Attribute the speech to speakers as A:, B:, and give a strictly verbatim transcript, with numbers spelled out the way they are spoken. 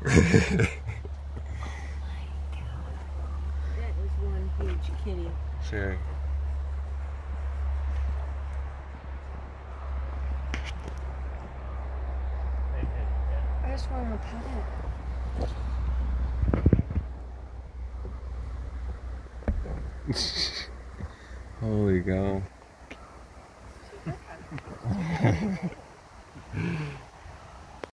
A: That is one huge kitty.
B: Sherry.
A: I just want to pet it.
B: Holy cow.